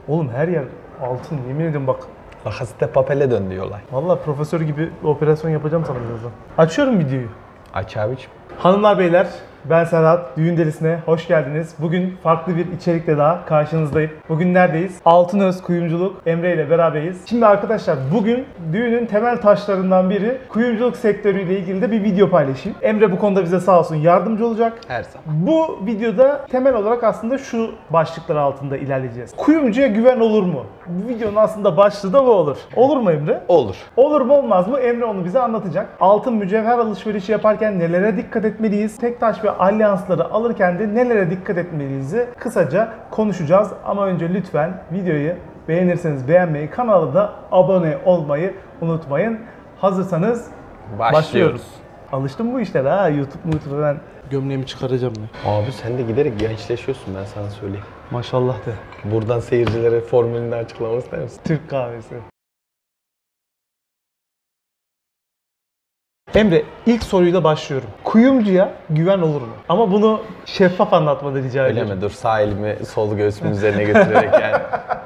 Oğlum her yer altın, yemin ederim bak. La Casa de Papel'e döndü olay. Vallahi profesör gibi operasyon yapacağım sana birazdan. Açıyorum videoyu. Aç abiciğim. Hanımlar beyler, ben Serhat. Düğün Delisi'ne hoş geldiniz. Bugün farklı bir içerikle daha karşınızdayım. Bugün neredeyiz? Altınöz Kuyumculuk Emre ile beraberiz. Şimdi arkadaşlar bugün düğünün temel taşlarından biri kuyumculuk sektörüyle ilgili de bir video paylaşayım. Emre bu konuda bize sağ olsun yardımcı olacak. Her zaman. Bu videoda temel olarak aslında şu başlıklar altında ilerleyeceğiz. Kuyumcuya güven olur mu? Bu videonun aslında başlığı da bu olur. Olur mu Emre? Olur. Olur mu olmaz mı? Emre onu bize anlatacak. Altın mücevher alışverişi yaparken nelere dikkat etmeliyiz? Tek taş ve alyansları alırken de nelere dikkat etmeliyiz? Kısaca konuşacağız. Ama önce lütfen videoyu beğenirseniz beğenmeyi, kanala da abone olmayı unutmayın. Hazırsanız başlıyoruz. Alıştım bu işlere ha. YouTube'da ben gömleğimi çıkaracağım ya. Abi sen de giderek gençleşiyorsun, ben sana söyleyeyim. Maşallah de. Buradan seyircilere formülünü açıklamak ister misin? Türk kahvesi. Emre, ilk soruyla başlıyorum. Kuyumcuya güven olur mu? Ama bunu şeffaf anlatmanı rica ediyorum. Öyle mi? Dur, sağ elimi sol göğsümün üzerine götürerek yani.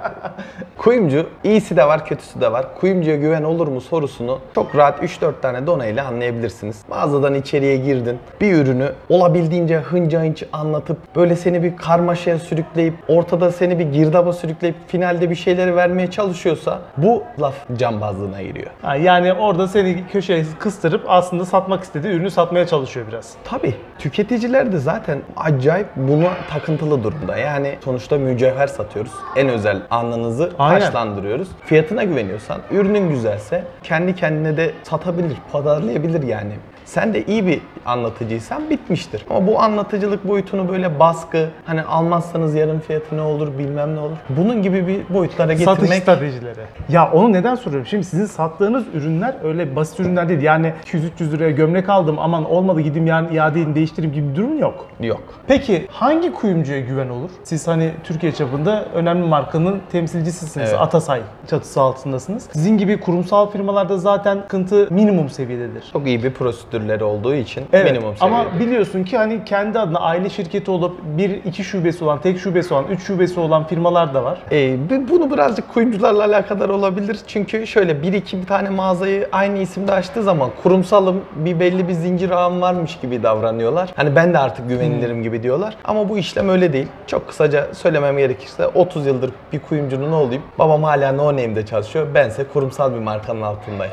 Kuyumcu, iyisi de var, kötüsü de var. Kuyumcuya güven olur mu sorusunu çok rahat 3-4 tane donayla anlayabilirsiniz. Mağazadan içeriye girdin, bir ürünü olabildiğince hınca hınç anlatıp, böyle seni bir karmaşaya sürükleyip, ortada seni bir girdaba sürükleyip, finalde bir şeyleri vermeye çalışıyorsa bu laf cambazlığına giriyor. Yani orada seni köşeye kıstırıp aslında satmak istediği ürünü satmaya çalışıyor biraz. Tabii. Tüketiciler de zaten acayip buna takıntılı durumda. Yani sonuçta mücevher satıyoruz. En özel anınızı taşlandırıyoruz. Fiyatına güveniyorsan, ürünün güzelse kendi kendine de satabilir, pazarlayabilir yani. Sen de iyi bir anlatıcıysan bitmiştir. Ama bu anlatıcılık boyutunu böyle baskı, hani almazsanız yarım fiyatı ne olur bilmem ne olur. Bunun gibi bir boyutlara getirmek... Satış stratejileri. Ya onu neden soruyorum? Şimdi sizin sattığınız ürünler öyle basit ürünler değil. Yani 200-300 liraya gömlek aldım, aman olmadı gideyim yarın iade edeyim değiştireyim gibi bir durum yok. Yok. Peki hangi kuyumcuya güven olur? Siz hani Türkiye çapında önemli markanın temsilcisisiniz. Evet. Atasay çatısı altındasınız. Sizin gibi kurumsal firmalarda zaten sıkıntı minimum seviyededir. Çok iyi bir prosedürleri olduğu için Evet, minimum seviyede. ama biliyorsun ki hani kendi adına aile şirketi olup 1-2 şubesi olan, tek şubesi olan, 3 şubesi olan firmalar da var. Bunu birazcık kuyumcularla alakadar olabilir. Çünkü şöyle 1-2 tane mağazayı aynı isimde açtığı zaman kurumsalım, belli bir zincir ağım varmış gibi davranıyorlar. Hani ben de artık güvenilirim gibi diyorlar. Ama bu işlem öyle değil. Çok kısaca söylemem gerekirse 30 yıldır bir kuyumcunun oğluyum. Babam hala No Name'de çalışıyor. Bense kurumsal bir markanın altındayım.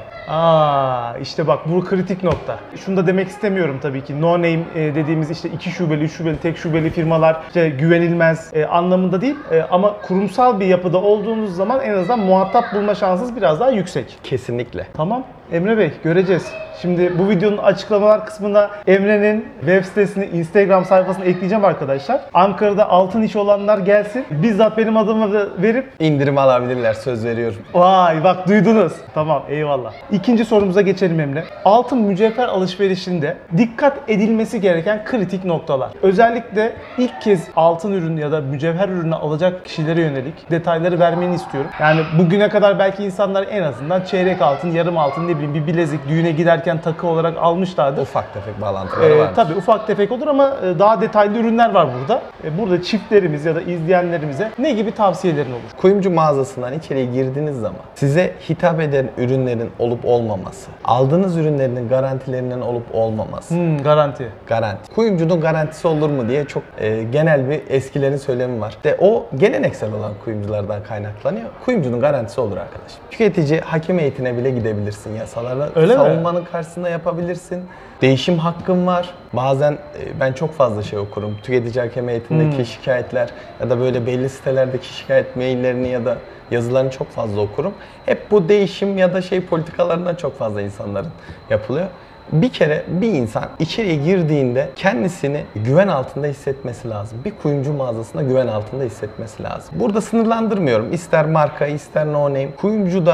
İşte bak bu kritik nokta. Şunu da demek istemiyorum tabii ki. No name dediğimiz işte 2 şubeli, 3 şubeli, tek şubeli firmalar işte güvenilmez anlamında değil. Ama kurumsal bir yapıda olduğunuz zaman en azından muhatap bulma şansınız biraz daha yüksek. Kesinlikle. Tamam. Emre Bey göreceğiz. Şimdi bu videonun açıklamalar kısmına Emre'nin web sitesini, Instagram sayfasını ekleyeceğim arkadaşlar. Ankara'da altın işi olanlar gelsin. Bizzat benim adımı da verip İndirim alabilirler, söz veriyorum. vay bak duydunuz. Tamam eyvallah. İkinci sorumuza geçelim Emre. Altın mücevher alışverişinde dikkat edilmesi gereken kritik noktalar. Özellikle ilk kez altın ürünü ya da mücevher ürünü alacak kişilere yönelik detayları vermeni istiyorum. Yani bugüne kadar belki insanlar en azından çeyrek altın, yarım altın, ne bileyim bir bilezik düğüne giderken takı olarak almışlardır. Ufak tefek bağlantıları var. Tabii ufak tefek olur ama daha detaylı ürünler var burada. Burada çiftlerimiz ya da izleyenlerimize ne gibi tavsiyelerin olur? Kuyumcu mağazasından içeriye girdiğiniz zaman size hitap eden ürünlerin olup olmaması, aldığınız ürünlerin garantilerinin olup olmaması. Garanti. Garanti. Kuyumcunun garantisi olur mu diye çok genel bir eskilerin söylemi var. O geleneksel olan kuyumculardan kaynaklanıyor. Kuyumcunun garantisi olur arkadaşım. Tüketici hakim heyetine bile gidebilirsin yasalarla. Savunmanın karşısında yapabilirsin. Değişim hakkın var. Bazen ben çok fazla şey okurum. Tüketici hakem heyetindeki şikayetler ya da böyle belli sitelerdeki şikayet maillerini ya da yazılarını çok fazla okurum. Hep bu değişim ya da politikalarından çok fazla insanların yapılıyor. Bir kere bir insan içeriye girdiğinde kendisini güven altında hissetmesi lazım. Bir kuyumcu mağazasında güven altında hissetmesi lazım. Burada sınırlandırmıyorum. İster marka, ister no name. Kuyumcuda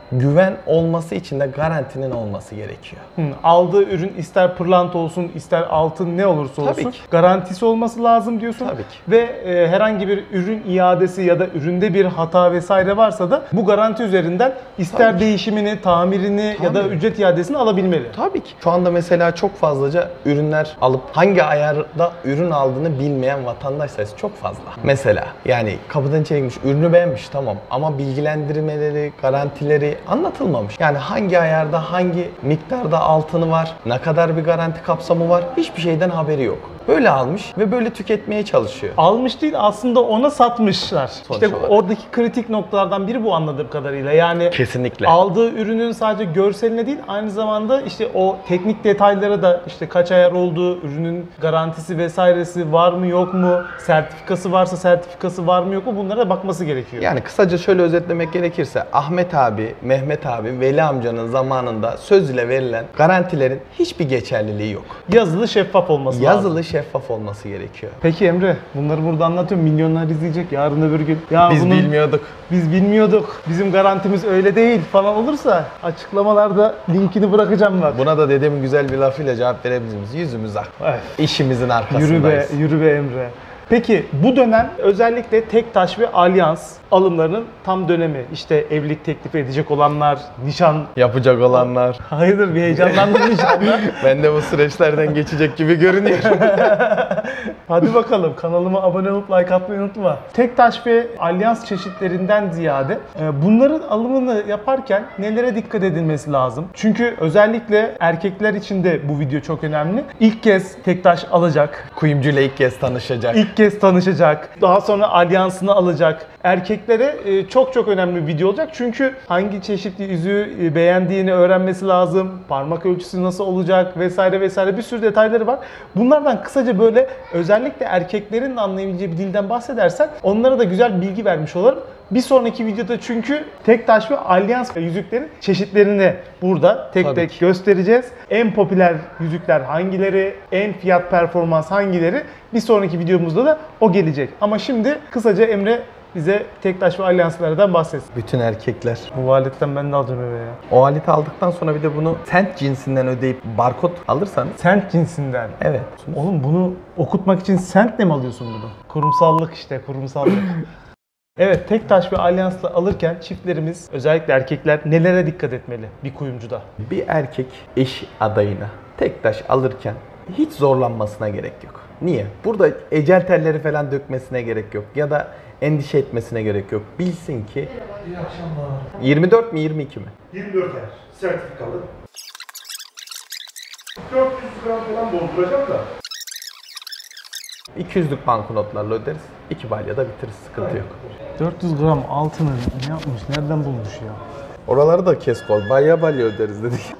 güven olması için de garantinin olması gerekiyor. Aldığı ürün ister pırlanta olsun, ister altın ne olursa olsun Tabii ki. garantisi olması lazım diyorsun. Tabii ki. Ve herhangi bir ürün iadesi ya da üründe bir hata vesaire varsa da bu garanti üzerinden ister Tabii ki. değişimini, tamirini ya da Tabii. ücret iadesini alabilmeli. Tabii ki. Şu anda mesela çok fazlaca ürünler alıp hangi ayarda ürün aldığını bilmeyen vatandaş sayısı çok fazla. Mesela yani kapıdan içeri girmiş, ürünü beğenmiş tamam ama bilgilendirmeleri, garantileri anlatılmamış. Yani hangi ayarda, hangi miktarda altını var, ne kadar bir garanti kapsamı var hiçbir şeyden haberi yok. Böyle almış ve böyle tüketmeye çalışıyor. Almış değil aslında ona satmışlar. Sonuç İşte olarak. oradaki kritik noktalardan biri bu anladığım kadarıyla. Yani Kesinlikle. aldığı ürünün sadece görseline değil aynı zamanda işte o teknik detaylara da işte kaç ayar olduğu, ürünün garantisi vesairesi var mı yok mu, sertifikası varsa sertifikası var mı yok mu bunlara da bakması gerekiyor. Yani kısaca şöyle özetlemek gerekirse Ahmet abi, Mehmet abi, Veli amcanın zamanında söz ile verilen garantilerin hiçbir geçerliliği yok. Yazılı şeffaf olması lazım. Yazılı şeffaf olması gerekiyor. Peki Emre, bunları burada anlatıyorum. Milyonlar izleyecek yarın öbür gün. Ya Biz bilmiyorduk. Biz bilmiyorduk. Bizim garantimiz öyle değil falan olursa açıklamalarda linkini bırakacağım bak. Buna da dedemin güzel bir lafıyla cevap verebiliriz. Yüzümüz ak. Evet. İşimizin arkasındayız. Yürü be, yürü be Emre. Peki bu dönem özellikle Tektaş ve Alyans alımlarının tam dönemi. İşte evlilik teklif edecek olanlar, nişan... Yapacak olanlar. Hayırdır bir heyecanlandın nişanda. Ben de bu süreçlerden geçecek gibi görünüyor. Hadi bakalım kanalıma abone olup like atmayı unutma. Tektaş ve Alyans çeşitlerinden ziyade bunların alımını yaparken nelere dikkat edilmesi lazım? Çünkü özellikle erkekler için de bu video çok önemli. İlk kez Tektaş alacak. Kuyumcuyla ilk kez tanışacak. İlk kez tanışacak. Daha sonra alyansını alacak. Erkeklere çok önemli bir video olacak. Çünkü hangi çeşitli yüzüğü beğendiğini öğrenmesi lazım. Parmak ölçüsü nasıl olacak vesaire vesaire bir sürü detayları var. Bunlardan kısaca böyle özellikle erkeklerin anlayabileceği bir dilden bahsedersen onlara da güzel bilgi vermiş olurum. Bir sonraki videoda çünkü Tektaş ve Alyans yüzüklerin çeşitlerini burada tek Tabii tek ki. göstereceğiz. En popüler yüzükler hangileri, en fiyat performans hangileri bir sonraki videomuzda da o gelecek. Ama şimdi kısaca Emre bize Tektaş ve Alyanslardan bahsetsin. Bütün erkekler. Bu aletten ben de alacağım eve ya. O aleti aldıktan sonra bir de bunu cent cinsinden ödeyip barkod alırsanız. Sent cinsinden. Evet. Oğlum bunu okutmak için sentle mi alıyorsun bunu? Kurumsallık işte, kurumsallık. Evet, Tektaş ve Alyans'la alırken çiftlerimiz, özellikle erkekler nelere dikkat etmeli bir kuyumcuda? Bir erkek eş adayına tek taş alırken hiç zorlanmasına gerek yok. Niye? Burada ecel telleri falan dökmesine gerek yok. Ya da endişe etmesine gerek yok. Bilsin ki İyi akşamlar. 24 mi 22 mi? 24 er, sertifikalı. 400 gram falan dolduracağım da. 200'lük banknotlarla öderiz. 2 balyada bitiririz. Sıkıntı yok. 400 gram altını ne yapmış, nereden bulmuş ya? Oraları da kes kol. Balya balya öderiz dedik.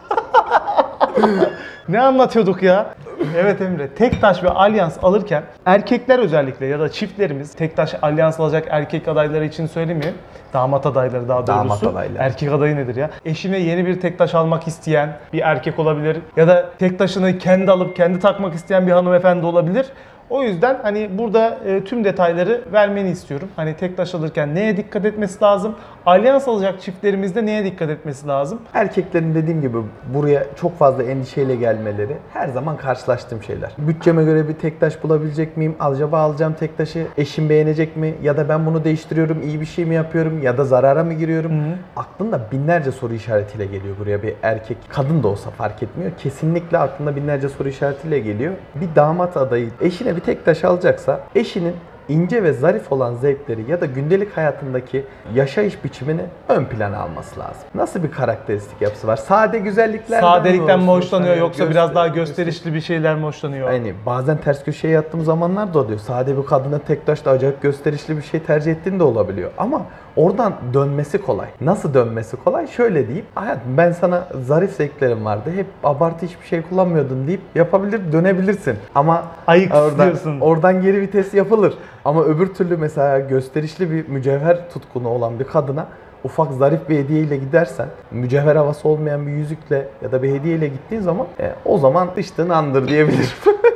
Ne anlatıyorduk ya? Evet Emre, Tektaş ve Alyans alırken erkekler özellikle ya da çiftlerimiz Tektaş Alyans alacak erkek adayları için söylemeyeyim. Damat adayları daha doğrusu. Damat adayları. Erkek adayı nedir ya? Eşine yeni bir Tektaş almak isteyen bir erkek olabilir ya da Tektaş'ını kendi alıp kendi takmak isteyen bir hanımefendi olabilir. O yüzden hani burada tüm detayları vermeni istiyorum. Hani Tektaş alırken neye dikkat etmesi lazım? Alyans alacak çiftlerimizde neye dikkat etmesi lazım? Erkeklerin dediğim gibi buraya çok fazla endişeyle gelmeleri her zaman karşılaştığım şeyler. Bütçeme göre bir tek taş bulabilecek miyim? Acaba alacağım tek taşı eşim beğenecek mi? Ya da ben bunu değiştiriyorum, iyi bir şey mi yapıyorum? Ya da zarara mı giriyorum? Aklında binlerce soru işaretiyle geliyor buraya bir erkek. Kadın da olsa fark etmiyor. Kesinlikle aklında binlerce soru işaretiyle geliyor. Bir damat adayı eşine bir tek taş alacaksa eşinin ince ve zarif olan zevkleri ya da gündelik hayatındaki yaşayış biçimini ön plana alması lazım. Nasıl bir karakteristik yapısı var? Sade güzelliklerden Sadelikten mi olsun? hoşlanıyor Hani yoksa biraz daha gösterişli bir şeyler mi hoşlanıyor? Yani bazen ters köşeye yattığım zamanlar da oluyor. Sade bir kadına tek taşla acayip gösterişli bir şey tercih ettiğin de olabiliyor. Ama oradan dönmesi kolay. Nasıl dönmesi kolay? Şöyle diyeyim. Hayatım ben sana zarif zevklerim vardı. Hep abartı hiçbir şey kullanmıyordun deyip yapabilir, dönebilirsin. Ama Ayık istiyorsun. oradan geri vites yapılır. Ama öbür türlü mesela gösterişli bir mücevher tutkunu olan bir kadına ufak zarif bir hediyeyle gidersen, mücevher havası olmayan bir yüzükle ya da bir hediyeyle gittiğin zaman o zaman dıştığın andır diyebilirim.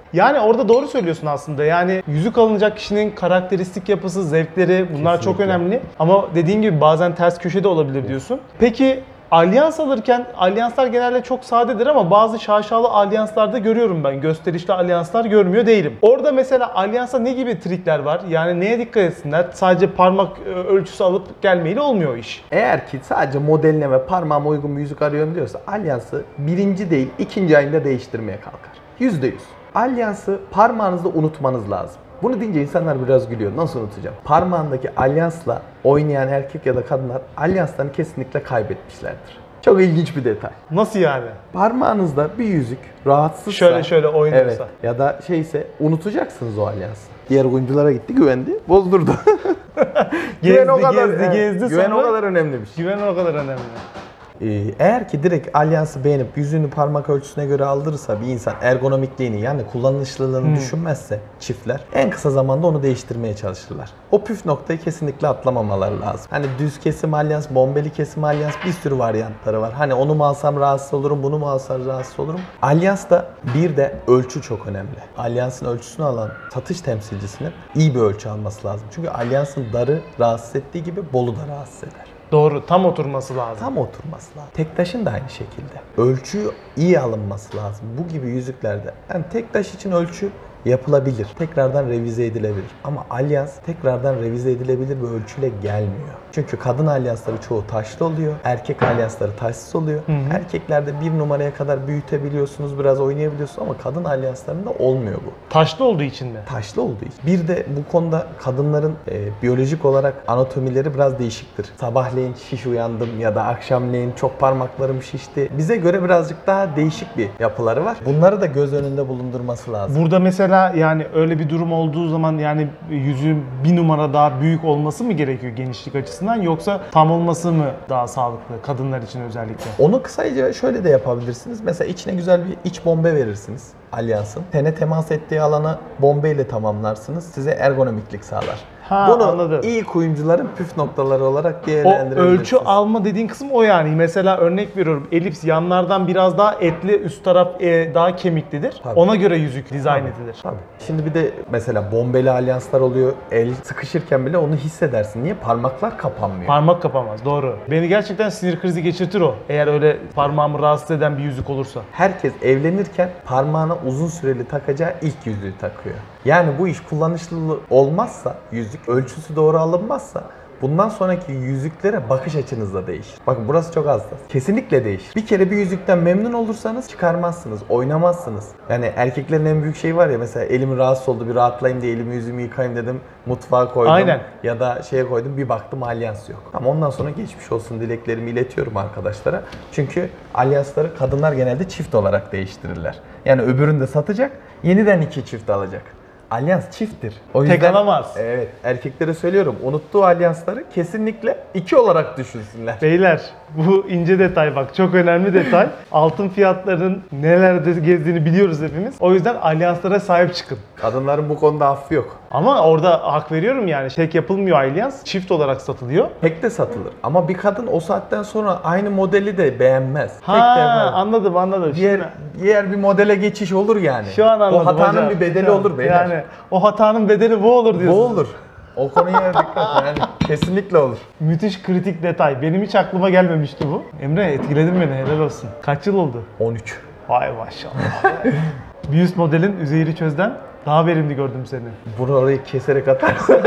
Yani orada doğru söylüyorsun aslında. Yani yüzük alınacak kişinin karakteristik yapısı, zevkleri bunlar çok Kesinlikle. önemli. Ama dediğin gibi bazen ters köşede olabilir diyorsun. Peki alyans alırken, alyanslar genelde çok sadedir ama bazı şaşalı alyanslarda görüyorum ben. Gösterişli alyanslar görmüyor değilim. Orada mesela alyansa ne gibi trikler var? Yani neye dikkat etsinler? Sadece parmak ölçüsü alıp gelmeyle olmuyor o iş. Eğer ki sadece modeline ve parmağıma uygun bir yüzük arıyorum diyorsa alyansı birinci değil ikinci ayında değiştirmeye kalkar. %100. Alyansı parmağınızda unutmanız lazım. Bunu deyince insanlar biraz gülüyor. Nasıl unutacağım? Parmağındaki alyansla oynayan erkek ya da kadınlar alyanslarını kesinlikle kaybetmişlerdir. Çok ilginç bir detay. Nasıl yani? Parmağınızda bir yüzük rahatsızsa... Şöyle oynuyorsa. Evet. Ya da şeyse unutacaksınız o alyansı. Diğer oyunculara gitti, güvendi, bozdurdu. Güven gezdi Güven o sonra- kadar önemli bir şey. Güven o kadar önemli. Eğer ki direkt alyansı beğenip yüzüğünü parmak ölçüsüne göre aldırırsa bir insan ergonomikliğini yani kullanışlılığını düşünmezse çiftler en kısa zamanda onu değiştirmeye çalışırlar. O püf noktayı kesinlikle atlamamaları lazım. Hani düz kesim alyans, bombeli kesim alyans bir sürü varyantları var. Hani onu mu alsam rahatsız olurum, bunu mu alsam rahatsız olurum. Alyansta bir de ölçü çok önemli. Alyansın ölçüsünü alan satış temsilcisinin iyi bir ölçü alması lazım. Çünkü alyansın darı rahatsız ettiği gibi bolu da rahatsız eder. Doğru, tam oturması lazım. Tam oturması lazım. Tektaşın da aynı şekilde. Ölçü iyi alınması lazım. Bu gibi yüzüklerde. Yani tektaş için ölçü yapılabilir. Tekrardan revize edilebilir. Ama alyans tekrardan revize edilebilir bir ölçüyle gelmiyor. Çünkü kadın alyansları çoğu taşlı oluyor. Erkek alyansları taşsız oluyor. Erkeklerde bir numaraya kadar büyütebiliyorsunuz, biraz oynayabiliyorsunuz ama kadın alyanslarında olmuyor bu. Taşlı olduğu için mi? Taşlı olduğu için. Bir de bu konuda kadınların biyolojik olarak anatomileri biraz değişiktir. Sabahleyin şiş uyandım ya da akşamleyin çok parmaklarım şişti. Bize göre birazcık daha değişik bir yapıları var. Bunları da göz önünde bulundurması lazım. Burada mesela yani öyle bir durum olduğu zaman yani yüzüğün bir numara daha büyük olması mı gerekiyor genişlik açısından yoksa tam olması mı daha sağlıklı kadınlar için özellikle? Onu kısaca şöyle de yapabilirsiniz. Mesela içine güzel bir iç bombe verirsiniz alyansın. Tene temas ettiği alana bombe ile tamamlarsınız. Size ergonomiklik sağlar. Bunu Anladım. iyi kuyumcuların püf noktaları olarak O değerlendirebilirsiniz. ölçü alma dediğin kısım o yani. Mesela örnek veriyorum elips yanlardan biraz daha etli, üst taraf daha kemiklidir. Tabii. Ona göre yüzük dizayn edilir. Tabii. Şimdi bir de mesela bombeli alyanslar oluyor. El sıkışırken bile onu hissedersin. Niye? Parmaklar kapanmıyor. Parmak kapamaz, doğru. Beni gerçekten sinir krizi geçirtir o. Eğer öyle parmağımı rahatsız eden bir yüzük olursa. Herkes evlenirken parmağına uzun süreli takacağı ilk yüzüğü takıyor. Yani bu iş kullanışlı olmazsa, yüzük ölçüsü doğru alınmazsa bundan sonraki yüzüklere bakış açınız da değişir. Bakın burası çok hassas. Kesinlikle değişir. Bir kere bir yüzükten memnun olursanız çıkarmazsınız, oynamazsınız. Yani erkeklerin en büyük şeyi var ya mesela elimi rahatsız oldu bir rahatlayayım diye elimi yüzümü yıkayayım dedim. Mutfağa koydum. Aynen. Ya da şeye koydum bir baktım alyans yok. Ama ondan sonra geçmiş olsun dileklerimi iletiyorum arkadaşlara. Çünkü alyansları kadınlar genelde çift olarak değiştirirler. Yani öbürünü de satacak, yeniden 2 çift alacak. Alyans çifttir. O Tek alamaz. Evet, erkeklere söylüyorum. Unuttuğu alyansları kesinlikle 2 olarak düşünsünler. Beyler bu ince detay bak çok önemli detay. Altın fiyatlarının nelerde gezdiğini biliyoruz hepimiz. O yüzden alyanslara sahip çıkın. Kadınların bu konuda affı yok. Ama orada hak veriyorum yani. Tek yapılmıyor alyans. Çift olarak satılıyor. Tek de satılır. Ama bir kadın o saatten sonra aynı modeli de beğenmez. Tek de Ha yapar. anladım. Diğer bir modele geçiş olur yani. Şu an anladım O hatanın hocam. bir bedeli Şu an. olur beyler. Yani o hatanın bedeli bu olur diyorsun. Bu olur. O konuya dikkat yani kesinlikle olur. Müthiş kritik detay. Benim hiç aklıma gelmemişti bu. Emre etkiledin beni helal olsun. Kaç yıl oldu? 13. Vay maşallah. Bir üst modelin Üzeyir'i çözden daha verimli gördüm seni. Bunu orayı keserek atarsın.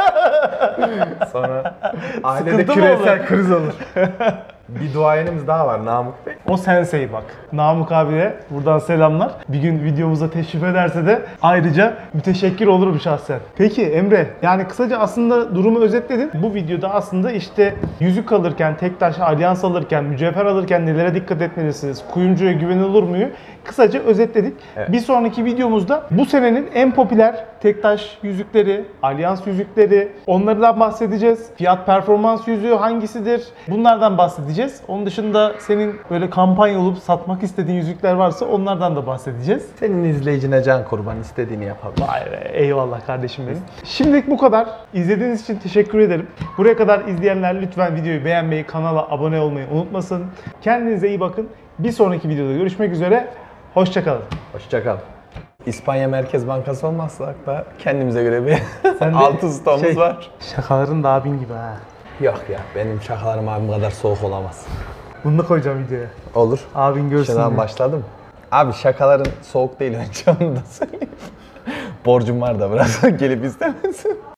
Sonra ailede Sıkıntı mı küresel olur? kriz olur. Bir duayenimiz daha var Namık Bey. O sensei bak. Namık abiye buradan selamlar. Bir gün videomuza teşrif ederse de ayrıca müteşekkir olurum şahsen. Peki Emre, yani kısaca aslında durumu özetledin. Bu videoda aslında işte yüzük alırken, tek taş alyans alırken, mücevher alırken nelere dikkat etmelisiniz, kuyumcuya güvenilir mi? Kısaca özetledik. Evet. Bir sonraki videomuzda bu senenin en popüler tek taş yüzükleri, alyans yüzükleri, onlardan bahsedeceğiz. Fiyat performans yüzüğü hangisidir? Bunlardan bahsedeceğiz. Onun dışında senin böyle kampanya olup satmak istediğin yüzükler varsa onlardan da bahsedeceğiz. Senin izleyicine can kurban istediğini yapabilir. Vay be, eyvallah kardeşim benim. Şimdilik bu kadar. İzlediğiniz için teşekkür ederim. Buraya kadar izleyenler lütfen videoyu beğenmeyi, kanala abone olmayı unutmasın. Kendinize iyi bakın. Bir sonraki videoda görüşmek üzere. Hoşça kalın. Hoşça kal. İspanya Merkez Bankası olmazsak da kendimize göre bir Sen de altın stoğumuz var. Şakaların da abin gibi ha. Yok ya, benim şakalarım abim kadar soğuk olamaz. Bunu da koyacağım videoya. Olur. Abin görsün Şuradan diye. başladım. Abi şakaların soğuk değil, önce onu da söyleyeyim. Borcum var da biraz gelip istemesin.